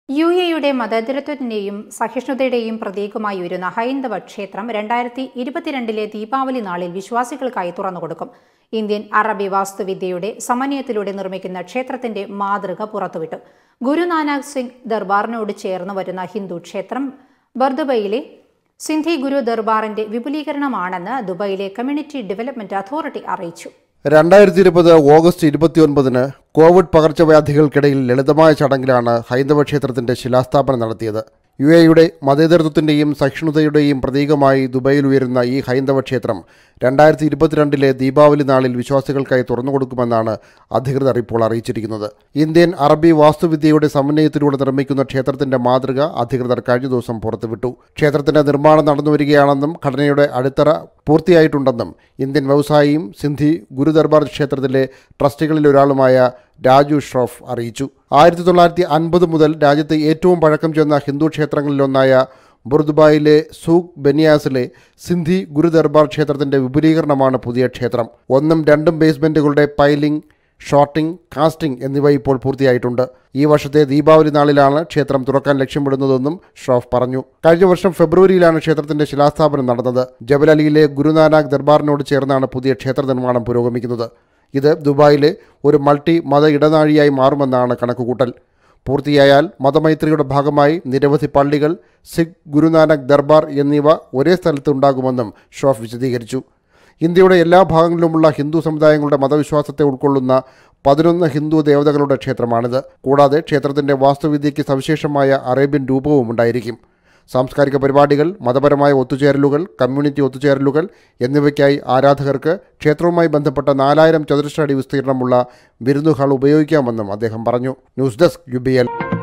എ.ഇ-യുടെ മതേതരത്വത്തിന്റെയും സഹിഷ്ണുതയുടെയും പ്രതീകമായി ഉയരുന്ന ഹൈന്ദവ ക്ഷേത്രം 2022 ദീപാവലി നാളിൽ വിശ്വാസികൾക്കായി തുറന്നുകൊടുക്കും. ഇന്ത്യൻ അറബി വാസ്തുവിദ്യയുടെ സമന്വയത്തിലൂടെ നിർമ്മിക്കുന്ന ക്ഷേത്രത്തിന്റെ മാതൃക പുറത്തുവിട്ടു. ഗുരുനാനാക്ക് സിംഗ് ദർബാറിനോട് ചേർന്ന് വരുന്ന ഹിന്ദു ക്ഷേത്രം ബർദുബയിലെ സിന്ധി ഗുരു ദർബാറിന്റെ വിപുലീകരണമാണെന്ന് ദുബൈയിലെ കമ്മ്യൂണിറ്റി ഡെവലപ്മെന്റ് അതോറിറ്റി അറിയിച്ചു. 2020 ഓഗസ്റ്റ് 29 കോവിഡ് പകർച്ചവ്യാധികൾക്കിടയിൽ ലളിതമായ ചടങ്ങിലാണ് ഹൈന്ദവ ക്ഷേത്രത്തിന്റെ ശിലാസ്ഥാപനം നടത്തിയത്. യു.എ.യുടെ മതേതരത്വത്തിന്റെയും സഹിഷ്ണുതയുടെയും പ്രതീകമായി ദുബൈയിൽ ഉയരുന്ന ഈ ഹൈന്ദവ ക്ഷേത്രം 2022 ദീപാവലി നാളിൽ വിശ്വാസികൾക്കായി തുറന്നുകൊടുക്കുമെന്നാണ് അധികൃതർ ഇപ്പോൾ അറിയിച്ചിരിക്കുന്നത്. ഇന്ത്യൻ അറബി വാസ്തുവിദ്യയുടെ സമന്വയത്തിലൂടെ നിർമ്മിക്കുന്ന ക്ഷേത്രത്തിന്റെ മാതൃക അധികൃതർ കഴിഞ്ഞ ദിവസം പുറത്തുവിട്ടു. ക്ഷേത്രത്തിന്റെ നിർമ്മാണം നടന്നുവരികയാണെന്നും ഘടനയുടെ അടിത്തറ പൂർത്തിയായിട്ടുണ്ടെന്നും ഇന്ത്യൻ വ്യവസായിയും സിന്ധി ഗുരുദർബാർ ക്ഷേത്രത്തിലെ ട്രസ്റ്റികളിലൊരാളുമായ രാജു ഷ്രോഫ് അറിയിച്ചു. 1950 മുതൽ രാജ്യത്തെ ഏറ്റവും പഴക്കം ചെന്ന ഹിന്ദു ക്ഷേത്രങ്ങളിലൊന്നായ ബുർദുബായിലെ സൂഖ് ബനിയാസിലെ സിന്ധി ഗുരുദർബാർ ക്ഷേത്രത്തിന്റെ വിപുലീകരണമാണ് പുതിയ ക്ഷേത്രം. 1ഉം 2ഉം ബേസ്മെന്റുകളുടെ പൈലിംഗ്, ഷോർട്ടിംഗ്, കാസ്റ്റിംഗ് എന്നിവ ഇപ്പോൾ പൂർത്തിയായിട്ടുണ്ട്. ഈ വർഷത്തെ ദീപാവലി നാളിലാണ് ക്ഷേത്രം തുറക്കാൻ ലക്ഷ്യമിടുന്നതെന്നും ഷ്രോഫ് പറഞ്ഞു. കഴിഞ്ഞ വർഷം ഫെബ്രുവരിയിലാണ് ക്ഷേത്രത്തിന്റെ ശിലാസ്ഥാപനം നടന്നത്. ജബൽ അലിയിലെ ഗുരുനാനാക്ക് ദർബാറിനോട് ചേർന്നാണ് പുതിയ ക്ഷേത്ര നിർമ്മാണം പുരോഗമിക്കുന്നത്. ഇത് ദുബായിലെ ഒരു മൾട്ടി മത ഇടനാഴിയായി മാറുമെന്നാണ് കണക്കുകൂട്ടൽ. പൂർത്തിയായാൽ മതമൈത്രിയുടെ ഭാഗമായി നിരവധി പള്ളികൾ, സിഖ് ഗുരുനാനാക്ക് ദർബാർ എന്നിവ ഒരേ സ്ഥലത്ത് ഉണ്ടാകുമെന്നും ഷ്രോഫ് വിശദീകരിച്ചു. ഇന്ത്യയുടെ എല്ലാ ഭാഗങ്ങളിലുമുള്ള ഹിന്ദു സമുദായങ്ങളുടെ മതവിശ്വാസത്തെ ഉൾക്കൊള്ളുന്ന 11 ഹിന്ദു ദേവതകളുടെ ക്ഷേത്രമാണിത്. കൂടാതെ ക്ഷേത്രത്തിന്റെ വാസ്തുവിദ്യയ്ക്ക് സവിശേഷമായ അറേബ്യൻ രൂപവും ഉണ്ടായിരിക്കും. സാംസ്കാരിക പരിപാടികൾ, മതപരമായ ഒത്തുചേരലുകൾ, കമ്മ്യൂണിറ്റി ഒത്തുചേരലുകൾ എന്നിവയ്ക്കായി ആരാധകർക്ക് ക്ഷേത്രവുമായി ബന്ധപ്പെട്ട 4000 ചതുരശ്ര അടി വിസ്തീർണമുള്ള വിരുന്നു ഹാൾ ഉപയോഗിക്കാമെന്നും അദ്ദേഹം പറഞ്ഞു. News desk UBL.